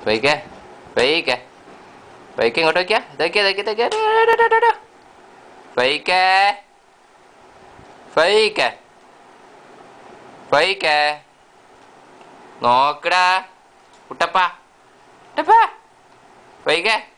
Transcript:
ഫൈക്കെ ഫൈക്കെ ഫൈക്കെ ഇങ്ങോട്ട് വയ്ക്കുക. ഇതൊക്കെ ഫൈക്കെ ഫൈക്കെ ഫൈക്കെ നോക്കടാ കുട്ടപ്പ കുട്ടപ്പ ഫൈക്കെ